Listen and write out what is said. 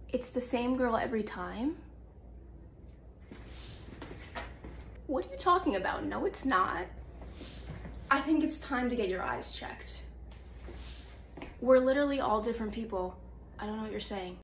It's the same girl every time? What are you talking about? No, it's not. I think it's time to get your eyes checked. We're literally all different people. I don't know what you're saying.